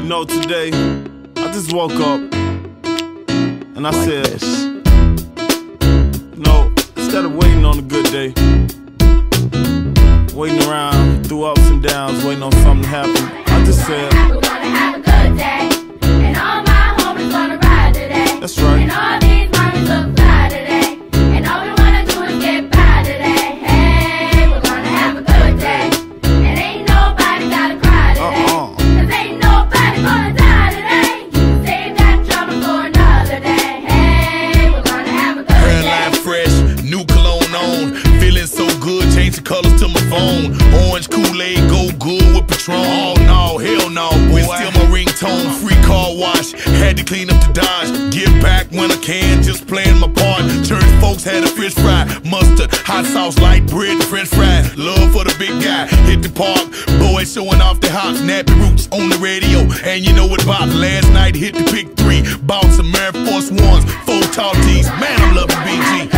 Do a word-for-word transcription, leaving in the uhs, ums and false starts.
You know, today, I just woke up and I like said, this. you know, instead of waiting on a good day, waiting around through ups and downs, waiting on something to happen, I just said, we're gonna have a good day, and all my homies gonna ride today. That's right. And all these mommies look fly today, and all we wanna do is get by today. Hey, we're gonna have a good day, and ain't nobody gotta cry today. Uh-uh. Cause ain't nobody gonna die today. You can save that drama for another day. Hey, we're gonna have a good Hair day. line fresh, new cologne on. Feeling so good, change the colors to my phone. Orange Kool-Aid, go good with Patron. Oh no, hell no, boy. Still my ringtone, free car wash. Had to clean up the Dodge. Give back when I can, just playing my part. Church folks had a fish fry, mustard, hot sauce, light bread, french fries. Love for the big guy, hit the park. Boys showing off their hops, nappy roots on the radio. And you know what, Bob, last night hit the pick three. Bought some Air Force Ones, four tall tees. Man, I'm loving B G.